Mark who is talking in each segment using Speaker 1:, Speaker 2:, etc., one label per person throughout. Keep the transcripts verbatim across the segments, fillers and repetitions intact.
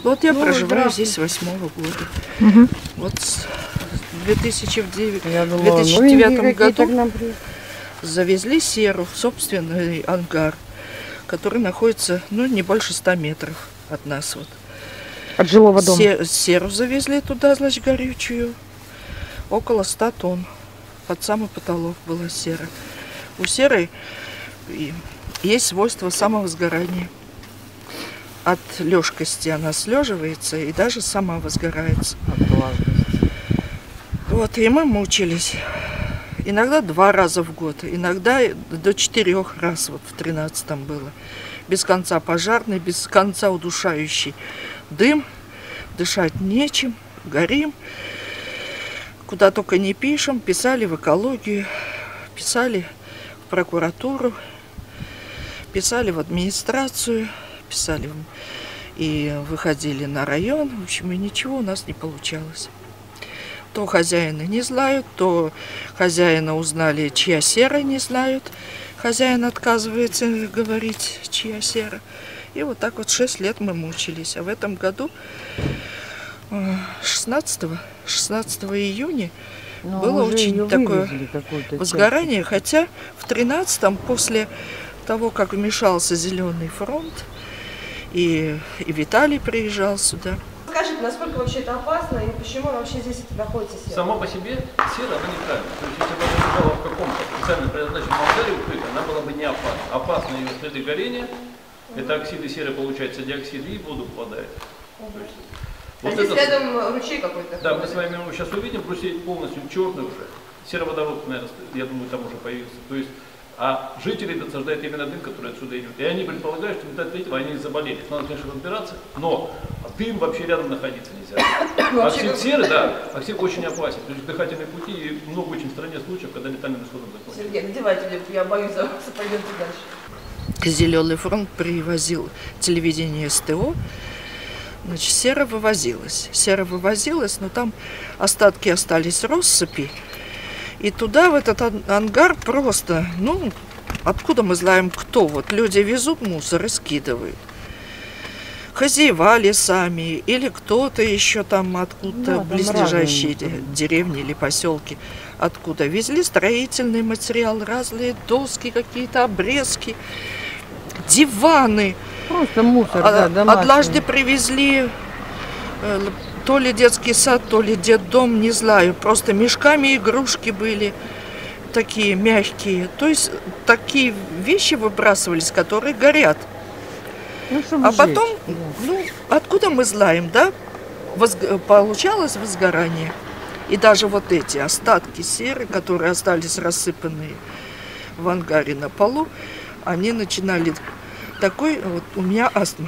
Speaker 1: Вот я
Speaker 2: ну,
Speaker 1: проживаю здесь с восьмого года.
Speaker 2: Угу.
Speaker 1: Вот с две тысячи
Speaker 2: девятом
Speaker 1: году завезли серу в собственный ангар, который находится, ну, не больше ста метров от нас. Вот.
Speaker 2: От жилого дома?
Speaker 1: Се серу завезли туда, значит, горючую. Около ста тонн. Под самый потолок была сера. У серы есть свойство самовозгорания. От лёжкости она слеживается и даже сама возгорается. Вот, и мы мучились. Иногда два раза в год, иногда до четырех раз, вот в тринадцатом было. Без конца пожарный, без конца удушающий дым, дышать нечем, горим. Куда только не пишем, писали в экологию, писали в прокуратуру, писали в администрацию, писали и выходили на район. В общем, и ничего у нас не получалось. То хозяина не знают, то хозяина узнали, чья сера, не знают. Хозяин отказывается говорить, чья сера. И вот так вот шесть лет мы мучились. А в этом году, шестнадцатого июня, ну, было очень такое возгорание. Хотя в тринадцатом, после того, как вмешался Зеленый фронт, и, и Виталий приезжал сюда.
Speaker 3: Скажите, насколько вообще это опасно и почему вообще здесь находится сера?
Speaker 4: Сама по себе сера, она неправильна. То есть, если бы она лежала в каком-то специально предназначенном ангаре укрытой, она была бы не опасна. Опасны ее следы горения. Угу. Это оксиды серы, получается, диоксиды и в воду попадает.
Speaker 3: Угу.
Speaker 4: То есть,
Speaker 3: а
Speaker 4: вот
Speaker 3: здесь
Speaker 4: это...
Speaker 3: рядом ручей какой-то?
Speaker 4: Да, мы с вами его сейчас увидим, просто полностью черный уже. Сероводород, наверное, я думаю, там уже появился. То есть, а жители подтверждают именно дым, который отсюда идет. И они предполагают, что от этого они заболели. Надо, конечно, разбираться, но дым вообще рядом находиться нельзя. Оксид серы, да, оксид очень опасен. То есть дыхательные пути и много очень в стране случаев, когда летальным исходом закончится.
Speaker 3: Сергей, надевайте мне, я боюсь за вас, пойдемте дальше.
Speaker 1: Зеленый фронт привозил телевидение СТО. Значит, сера вывозилась. Сера вывозилась, но там остатки остались россыпи. И туда, в этот ангар, просто, ну, откуда мы знаем, кто? Вот люди везут мусор и скидывают. Хозяева лесами или кто-то еще там откуда-то, да, близлежащие деревни или поселки, откуда везли строительный материал, разные доски, какие-то обрезки, диваны.
Speaker 2: Просто мусор, да, домашний.
Speaker 1: Однажды привезли э, то ли детский сад, то ли детдом, не знаю. Просто мешками игрушки были такие мягкие. То есть такие вещи выбрасывались, которые горят.
Speaker 2: Ну,
Speaker 1: а потом,
Speaker 2: жечь, да.
Speaker 1: ну, откуда мы знаем, да, Возг... получалось возгорание. И даже вот эти остатки серы, которые остались рассыпанные в ангаре на полу, они начинали такой, вот у меня астма.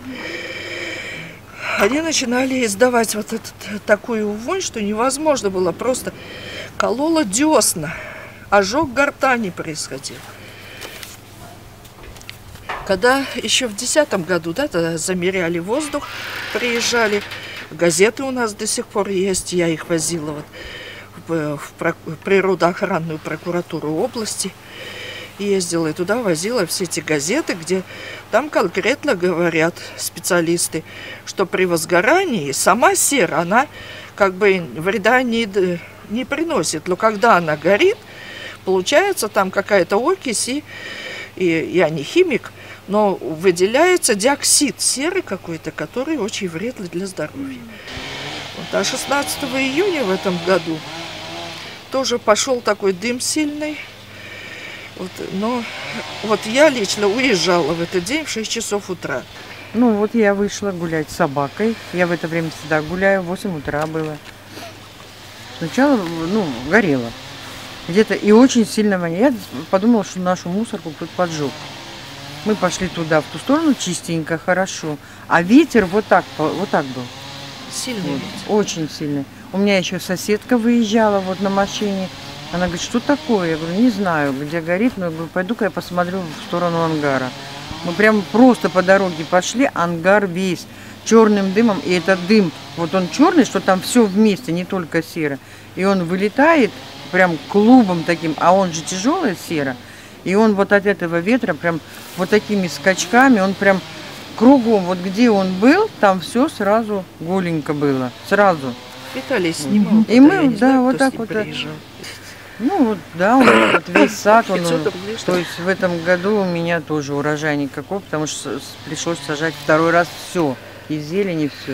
Speaker 1: Они начинали издавать вот этот, такую вонь, что невозможно было. Просто кололо десна, ожог гортани происходил. Когда еще в десятом году, да, тогда замеряли воздух, приезжали, газеты у нас до сих пор есть, я их возила вот в, в, в природоохранную прокуратуру области. Ездила и туда возила все эти газеты, где там конкретно говорят специалисты, что при возгорании сама сера, она как бы вреда не, не приносит. Но когда она горит, получается там какая-то окись, и, и я не химик, но выделяется диоксид серы какой-то, который очень вредный для здоровья. Вот, а шестнадцатого июня в этом году тоже пошел такой дым сильный. Вот, но вот я лично уезжала в этот день в шесть часов утра.
Speaker 2: Ну вот я вышла гулять с собакой. Я в это время всегда гуляю, в восемь утра было. Сначала, ну, горело. Где-то и очень сильно воняет. Я подумала, что нашу мусорку кто-то поджег. Мы пошли туда, в ту сторону, чистенько, хорошо. А ветер вот так, вот так был.
Speaker 1: Сильный
Speaker 2: вот,
Speaker 1: ветер.
Speaker 2: Очень сильный. У меня еще соседка выезжала вот на машине. Она говорит, что такое? Я говорю, не знаю, где горит, но я говорю, пойду-ка я посмотрю в сторону ангара. Мы прям просто по дороге пошли, ангар весь черным дымом, и этот дым, вот он черный, что там все вместе, не только сера. И он вылетает прям клубом таким, а он же тяжелая сера, и он вот от этого ветра прям вот такими скачками, он прям кругом, вот где он был, там все сразу голенько было, сразу.
Speaker 1: Виталий снимал.
Speaker 2: И мы, да, вот так вот. Ну вот, да, у нас вот весь сад, он, то есть в этом году у меня тоже урожай никакой, потому что пришлось сажать второй раз все, и зелень, и все.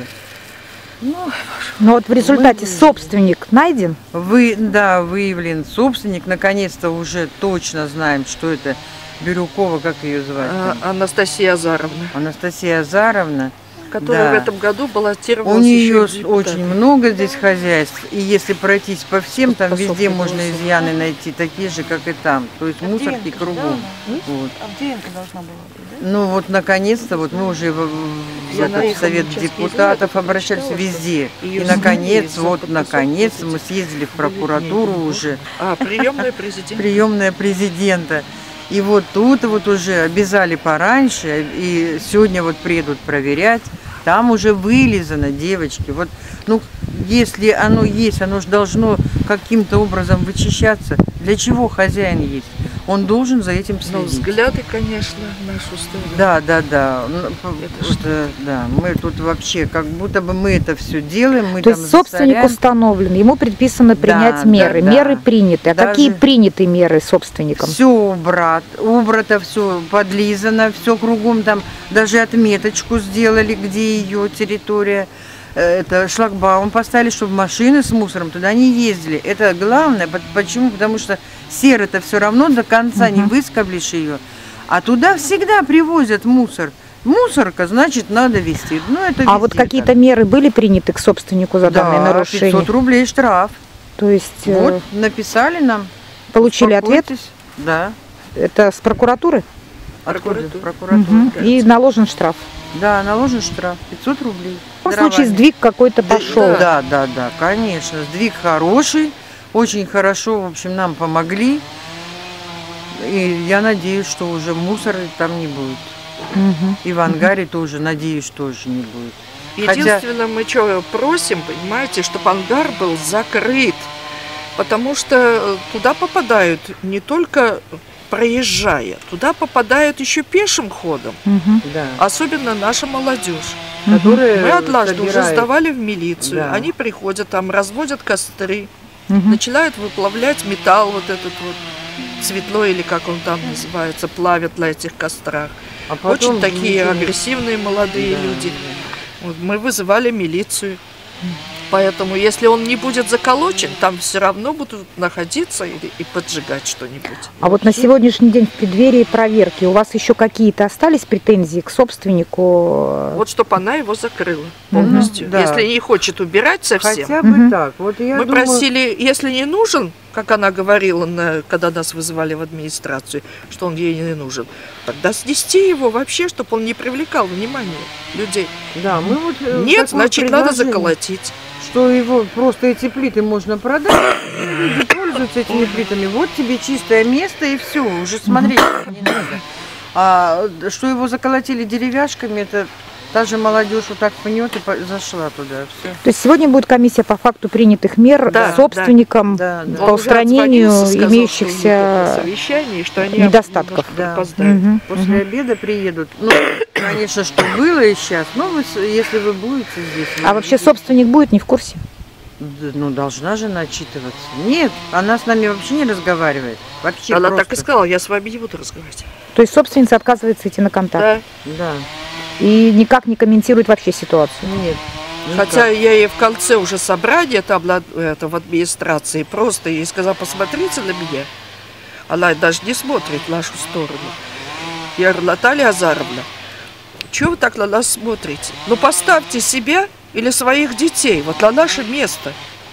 Speaker 2: Ну,
Speaker 5: Но вот в результате собственник найден?
Speaker 2: Вы, да, выявлен собственник, наконец-то уже точно знаем, что это Бирюкова, как ее звать?
Speaker 1: А, Анастасия Азаровна.
Speaker 2: Анастасия Азаровна.
Speaker 1: Которая
Speaker 2: Да.
Speaker 1: в этом году баллотировалась.
Speaker 2: У нее
Speaker 1: еще в депутаты.
Speaker 2: очень много здесь хозяйств, и если пройтись по всем, там
Speaker 1: По
Speaker 2: везде
Speaker 1: сопке
Speaker 2: можно
Speaker 1: голосов.
Speaker 2: изъяны найти, такие же, как и там. То есть мусорки кругом. Вот.
Speaker 5: Авдеенко должна была быть, да?
Speaker 2: Ну вот наконец-то, вот мы уже в, в
Speaker 1: Я на
Speaker 2: этот
Speaker 1: их
Speaker 2: совет
Speaker 1: участке
Speaker 2: депутатов
Speaker 1: знаю,
Speaker 2: обращались
Speaker 1: прочитала,
Speaker 2: везде.
Speaker 1: её
Speaker 2: И наконец,
Speaker 1: снимали,
Speaker 2: вот
Speaker 1: за
Speaker 2: наконец
Speaker 1: подписку
Speaker 2: мы съездили в прокуратуру уже,
Speaker 1: А, приемная президента.
Speaker 2: приемная президента. И вот тут вот уже обязали пораньше, и сегодня вот приедут проверять. Там уже вылизано, девочки. Вот, ну, если оно есть, оно же должно каким-то образом вычищаться. Для чего хозяин есть? Он должен за этим
Speaker 1: Ну,
Speaker 2: следить.
Speaker 1: взгляды, конечно, в нашу сторону.
Speaker 2: Да, да, да. Ну,
Speaker 1: Это
Speaker 2: вот, э, да. Мы тут вообще, как будто бы мы это все делаем. Мы
Speaker 5: То
Speaker 2: там
Speaker 5: есть собственник
Speaker 2: засоряем.
Speaker 5: установлен, ему предписано принять
Speaker 2: да,
Speaker 5: меры.
Speaker 2: да.
Speaker 5: Меры приняты. А
Speaker 2: Даже-
Speaker 5: какие приняты меры собственником?
Speaker 2: Все убрат, убрато, все подлизано, все кругом там, даже отметочку сделали, где ее территория. Э, Это шлагбаум поставили, чтобы машины с мусором туда не ездили. Это главное. По- Почему? Потому что серы-то все равно до конца не выскоблишь ее. А туда всегда привозят мусор. Мусорка, значит, надо везти. Ну, это
Speaker 5: А вот
Speaker 2: везде
Speaker 5: какие-то
Speaker 2: так.
Speaker 5: меры были приняты к собственнику за данное
Speaker 2: Да,
Speaker 5: нарушение?
Speaker 2: пятьсот рублей штраф.
Speaker 5: То есть э,
Speaker 2: Вот, написали нам.
Speaker 5: получили ответ?
Speaker 2: Успокойтесь. Да.
Speaker 5: Это с прокуратуры?
Speaker 2: Откуда?
Speaker 1: Прокуратура.
Speaker 2: Прокуратура.
Speaker 5: Мгм. И наложен штраф.
Speaker 2: Да, наложен штраф пятьсот рублей.
Speaker 5: В любом случае сдвиг какой-то
Speaker 2: Да,
Speaker 5: пошел.
Speaker 2: Да, да, да, конечно. Сдвиг хороший, очень хорошо, в общем, нам помогли. И я надеюсь, что уже мусора там не будет.
Speaker 5: Мгм.
Speaker 2: И в ангаре тоже, надеюсь, тоже не будет. Хотя-
Speaker 1: Единственное, мы что просим, понимаете, чтобы ангар был закрыт. Потому что э, туда попадают не только проезжая, туда попадают еще пешим ходом.
Speaker 5: Мгм.
Speaker 2: Да.
Speaker 1: Особенно наша молодежь.
Speaker 2: Которые
Speaker 1: Мы однажды уже
Speaker 2: собирают-
Speaker 1: сдавали в милицию.
Speaker 2: Да.
Speaker 1: Они приходят там, разводят костры,
Speaker 5: Мгм.
Speaker 1: начинают выплавлять металл вот этот вот светло или как он там называется, плавят на этих кострах.
Speaker 2: А потом
Speaker 1: Очень такие
Speaker 2: ничего не-
Speaker 1: агрессивные молодые
Speaker 2: Да,
Speaker 1: люди. Вот мы вызывали милицию. Поэтому, если он не будет заколочен, там все равно будут находиться и, и поджигать что-нибудь.
Speaker 5: А вот на сегодняшний день в преддверии проверки у вас еще какие-то остались претензии к собственнику?
Speaker 1: Вот чтобы она его закрыла полностью.
Speaker 2: Да.
Speaker 1: Если не хочет убирать совсем.
Speaker 2: Хотя бы
Speaker 5: Мгм.
Speaker 2: так. Вот я
Speaker 1: Мы
Speaker 2: думаю,
Speaker 1: просили, если не нужен, как она говорила, на- когда нас вызывали в администрацию, что он ей не нужен, тогда снести его вообще, чтобы он не привлекал внимания людей.
Speaker 2: да, мы вот э,
Speaker 1: Нет,
Speaker 2: такое
Speaker 1: значит, надо
Speaker 2: предложение,
Speaker 1: заколотить.
Speaker 2: что его просто эти плиты можно продать, и люди пользуются этими плитами. Вот тебе чистое место и все, уже смотреть не надо. А что его заколотили деревяшками, это та же молодежь вот так пнет и по- зашла туда. Все.
Speaker 5: То есть сегодня будет комиссия по факту принятых мер
Speaker 1: Да,
Speaker 5: собственникам
Speaker 2: да, да.
Speaker 5: по
Speaker 1: Он уже
Speaker 5: устранению
Speaker 1: отзвонился, сказал,
Speaker 5: имеющихся
Speaker 1: что у них это совещание, что они
Speaker 5: недостатков.
Speaker 1: немножко
Speaker 2: Да.
Speaker 1: опоздают.
Speaker 5: Мгм.
Speaker 2: После обеда приедут. Ну, конечно, что было и сейчас. Но вы, с- если вы будете здесь... вы
Speaker 5: А вообще
Speaker 2: увидите.
Speaker 5: собственник будет не в курсе?
Speaker 2: Да, ну, должна же начитываться. Нет, она с нами вообще не разговаривает. Вообще
Speaker 1: Она
Speaker 2: просто.
Speaker 1: так и сказала, я с вами не буду разговаривать.
Speaker 5: То есть собственница отказывается идти на контакт
Speaker 1: Да.
Speaker 2: Да,
Speaker 5: и никак не комментирует вообще ситуацию?
Speaker 2: нет.
Speaker 1: Хотя я ей в конце уже собрания там на- это, в администрации просто ей сказала, посмотрите на меня. Она даже не смотрит в нашу сторону. Я говорю, Наталья Азаровна, чего вы так на нас смотрите? Ну поставьте себя или своих детей вот на наше место.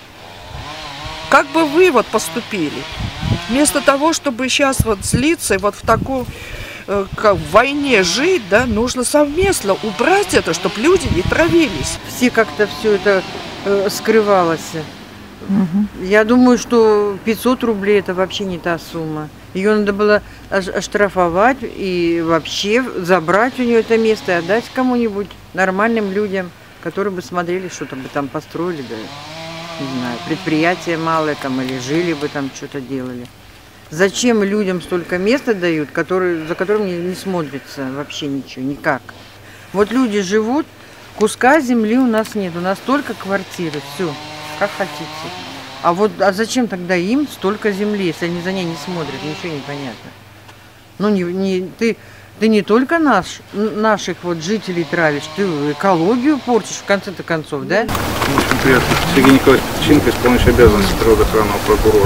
Speaker 1: Как бы вы вот поступили? Вместо того, чтобы сейчас вот злиться и вот в такую э, как в войне жить, да, нужно совместно убрать это, чтобы люди не травились.
Speaker 2: Все как-то все это э, скрывалось.
Speaker 5: Мгм.
Speaker 2: Я думаю, что пятьсот рублей это вообще не та сумма. Ее надо было ош- оштрафовать и вообще забрать у нее это место и отдать кому-нибудь, нормальным людям, которые бы смотрели, что-то бы там построили, да, не знаю, предприятие малое там или жили бы там, что-то делали. Зачем людям столько места дают, которые, за которым не, не смотрится вообще ничего, никак? Вот люди живут, куска земли у нас нет, у нас только квартиры, все, как хотите. А вот а зачем тогда им столько земли, если они за ней не смотрят, ничего не понятно. Ну, не, не, ты, ты не только наш, наших вот жителей травишь, ты экологию портишь в конце-то концов, да?
Speaker 6: Очень приятно. Сергей Николаевич Печенко, исполняющий обязанности природоохранного прокурора.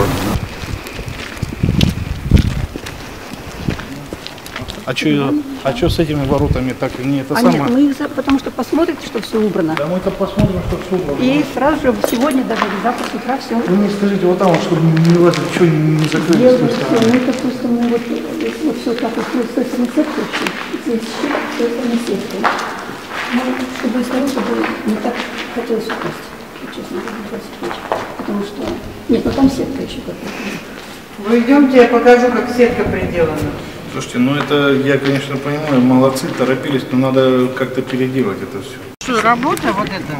Speaker 6: А что а чё с этими воротами так не это
Speaker 7: а
Speaker 6: самое?
Speaker 7: Нет, мы их, за- потому что посмотрите, что все убрано.
Speaker 6: Да мы это посмотрим, что все убрано.
Speaker 7: И сразу же сегодня, даже завтра с утра все.
Speaker 6: Вы мне скажите, вот там, вот, чтобы не лазить, что не закрыли с
Speaker 7: Делаем
Speaker 6: той
Speaker 7: все.
Speaker 6: стороны?
Speaker 7: Ну, допустим, мы вот, если вот все так вот с той стороны сетку, здесь щит, с той стороны сетку. Ну, чтобы снаружи было не так хотелось упасть, честно говоря, потому что... Нет, ну там сетка еще какая-то.
Speaker 2: Вы идемте, я покажу, как сетка приделана.
Speaker 6: Слушайте, ну это, я, конечно, понимаю, молодцы, торопились, но надо как-то переделать это все.
Speaker 2: Что, работа вот это?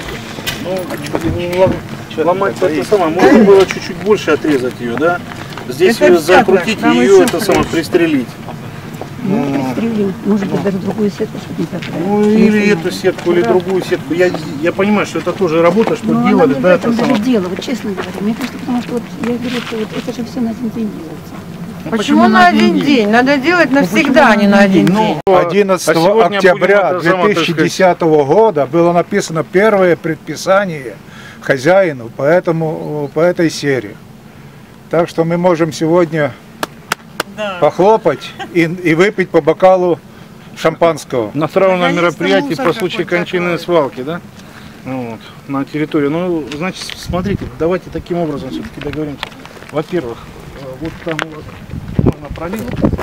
Speaker 6: Ну, ломать это самое, можно было чуть-чуть больше отрезать ее, да? Здесь
Speaker 2: Это
Speaker 6: ее
Speaker 2: вся
Speaker 6: закрутить,
Speaker 2: так, там
Speaker 6: ее
Speaker 2: еще
Speaker 6: это
Speaker 2: хуже.
Speaker 6: самое пристрелить.
Speaker 7: Ну, пристрелим. Может быть, даже другую сетку, чтобы не так.
Speaker 6: Ну или эту сетку, или другую сетку. Я, я понимаю, что это тоже работа, что
Speaker 7: Но
Speaker 6: делали,
Speaker 7: она не
Speaker 6: да,
Speaker 7: в
Speaker 6: это
Speaker 7: этом даже
Speaker 6: самое.
Speaker 7: дело, вот честно говоря. Мне просто потому что вот я говорю, что вот это же все на один день делается.
Speaker 2: Почему на один день? Надо делать навсегда, а не на один день.
Speaker 8: одиннадцатого октября две тысячи десятого года было написано первое предписание хозяину по, этому, по этой серии. Так что мы можем сегодня
Speaker 2: Да.
Speaker 8: похлопать и, и выпить по бокалу шампанского.
Speaker 6: На травное
Speaker 2: Наконец-то
Speaker 6: мероприятие
Speaker 2: мусор
Speaker 6: по случаю
Speaker 2: какой-то
Speaker 6: кончины
Speaker 2: такой.
Speaker 6: свалки, да? Ну вот, на территории. Ну, значит, смотрите, давайте таким образом все-таки договоримся. Во-первых, э, вот там у вас можно пролить.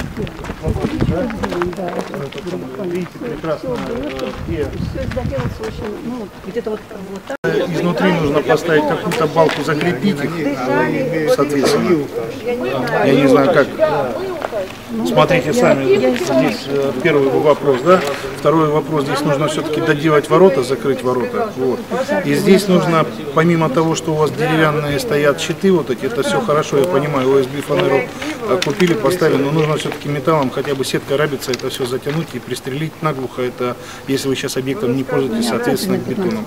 Speaker 6: Видите, прекрасно, э, где
Speaker 7: Все доделаться очень, ну, где-то вот, вот так.
Speaker 6: изнутри нужно поставить какую-то балку, закрепить их, соответственно. Я не знаю как. Смотрите сами, здесь э, первый вопрос, да? Второй вопрос, здесь нужно все-таки доделать ворота, закрыть ворота. Вот. И здесь нужно, помимо того, что у вас деревянные стоят щиты, вот эти, это все хорошо, я понимаю, ОСБ фанеру э, купили, поставили, но нужно все-таки металлом, хотя бы сеткой рабица, это все затянуть и пристрелить наглухо, это если вы сейчас объектом не пользуетесь, соответственно, к бетону.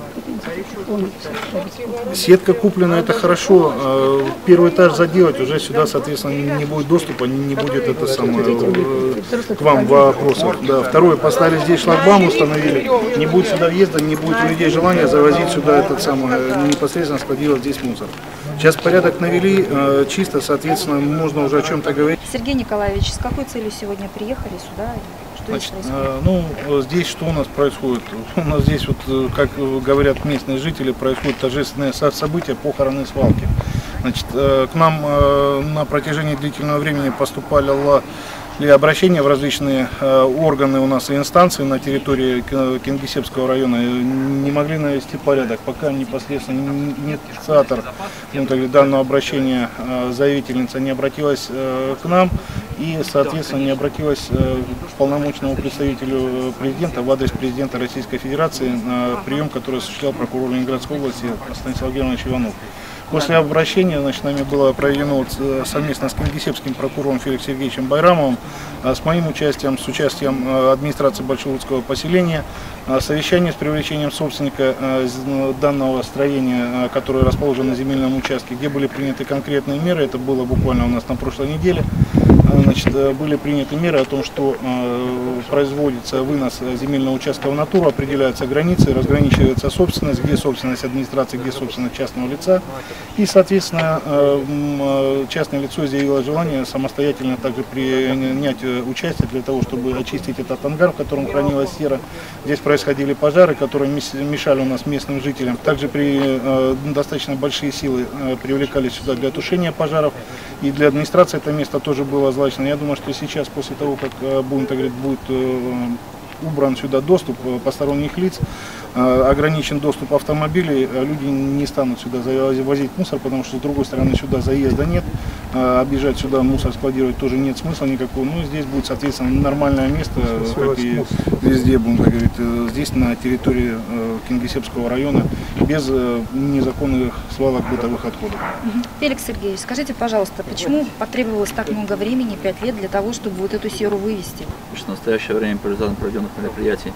Speaker 6: Сетка куплена, это хорошо. э, Первый этаж заделать, уже сюда, соответственно, не будет доступа, не будет это самое э, к вам вопросов. Да. Второе, поставили здесь шлагбаум, установили, не будет сюда въезда, не будет у людей желания завозить сюда этот самый, непосредственно складировать здесь мусор. Сейчас порядок навели, э, чисто, соответственно, можно уже о чем-то говорить.
Speaker 9: Сергей Николаевич, с какой целью сегодня приехали сюда? Что
Speaker 6: Значит,
Speaker 9: здесь происходит?
Speaker 6: э, ну, здесь что у нас происходит? У нас здесь, вот, э, как говорят местные жители, происходит торжественное со- событие похороны свалки. Значит, э, к нам э, на протяжении длительного времени поступало ли обращения в различные э, органы у нас и инстанции на территории Ки- Кингисеппского района, э, не могли навести порядок, пока непосредственно н- нет инициатор ну, так говоря, данного обращения, э, заявительница не обратилась э, к нам и, соответственно, не обратилась э, к полномочному представителю президента в адрес президента Российской Федерации на прием, который осуществлял прокурор Ленинградской области Станислав Германович Иванов. После обращения, значит, нами было проведено вот, э, совместно с кингисеппским прокурором Феликсом Сергеевичем Байрамовым, э, с моим участием, с участием э, администрации Большелудского поселения, э, совещание с привлечением собственника э, з- данного строения, э, которое расположено на земельном участке, где были приняты конкретные меры, это было буквально у нас на прошлой неделе. Э, Значит, э, были приняты меры о том, что э, производится вынос земельного участка в натуру, определяются границы, разграничивается собственность, где собственность администрации, где собственность частного лица. И, соответственно, э, м, э, частное лицо изъявило желание самостоятельно также принять э, участие для того, чтобы очистить этот ангар, в котором хранилась сера. Здесь происходили пожары, которые мес- мешали у нас местным жителям. Также при, э, достаточно большие силы э, привлекались сюда для тушения пожаров. И для администрации это место тоже было злачно. Я думаю, что сейчас, после того, как э, будем, так говорить, будет э, убран сюда доступ э, посторонних лиц, э, ограничен доступ автомобилей, э, люди не станут сюда завозить мусор, потому что с другой стороны сюда заезда нет, э, объезжать сюда мусор складировать тоже нет смысла никакого. Ну и здесь будет, соответственно, нормальное место, как и везде, будем так говорить, э, здесь на территории э, Кингисеппского района, без э, незаконных свалок бытовых отходов.
Speaker 9: Феликс Сергеевич, скажите, пожалуйста, почему потребовалось так много времени, пять лет, для того, чтобы вот эту серу вывести?
Speaker 10: Потому что в настоящее время по результатам проведенных мероприятий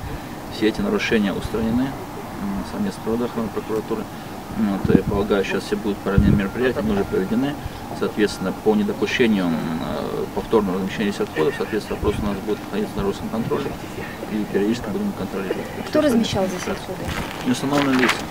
Speaker 10: все эти нарушения устранены совместно с правоохранительной прокуратурой. Вот, я полагаю, сейчас все будут параллельные мероприятия, они уже проведены. Соответственно, по недопущению повторного размещения здесь отходов, соответственно, вопрос у нас будет находиться на Росконтроле и периодически будем контролировать.
Speaker 9: Кто размещал здесь отходы?
Speaker 10: Неустановленные лица.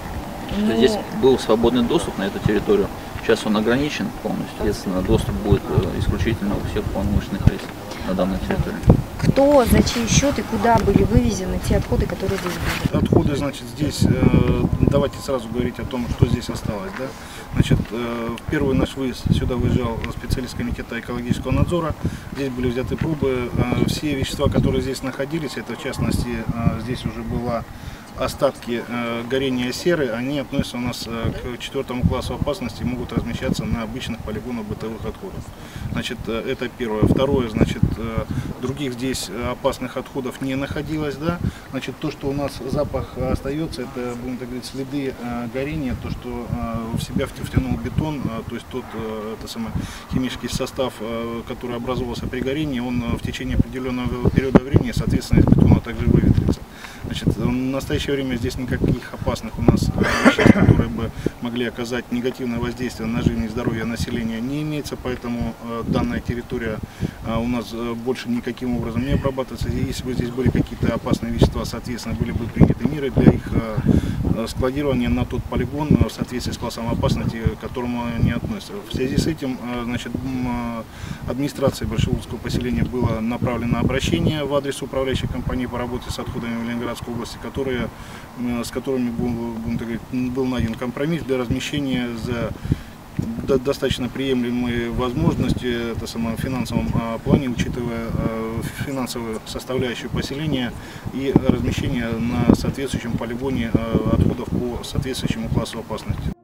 Speaker 10: Ну... Здесь был свободный доступ на эту территорию. Сейчас он ограничен полностью. Соответственно, доступ будет исключительно у всех полномочных лиц на данной территории.
Speaker 9: Кто, за чей счет и куда были вывезены те отходы, которые здесь были?
Speaker 6: Отходы, значит, здесь, давайте сразу говорить о том, что здесь осталось. Да? Значит, в первый наш выезд сюда выезжал специалист комитета экологического надзора. Здесь были взяты пробы. Все вещества, которые здесь находились, это в частности, здесь уже была остатки э, горения серы, они относятся у нас э, к четвертому классу опасности и могут размещаться на обычных полигонах бытовых отходов. Значит, э, это первое. Второе, значит, э, других здесь опасных отходов не находилось, да. Значит, то, что у нас запах остается, это, будем так говорить, следы э, горения, то, что э, в себя втянул бетон, э, то есть тот э, это самый химический состав, э, который образовался при горении, он э, в течение определенного периода времени, соответственно, из бетона также выветрится. Значит, в настоящее время здесь никаких опасных у нас веществ, которые бы могли оказать негативное воздействие на жизнь и здоровье населения, не имеется, поэтому э, данная территория э, у нас э, больше никаким образом не обрабатывается. Если бы здесь были какие-то опасные вещества, соответственно, были бы приняты меры для их э, складирования на тот полигон э, в соответствии с классом опасности, к которому они относятся. В связи с этим, э, значит, э, администрации Большеволжского поселения было направлено обращение в адрес управляющей компании по работе с отходами в Ленинградской области, которые, с которыми будем так говорить, был найден компромисс для размещения за достаточно приемлемые возможности это самое, в финансовом плане, учитывая финансовую составляющую поселения и размещение на соответствующем полигоне отходов по соответствующему классу опасности.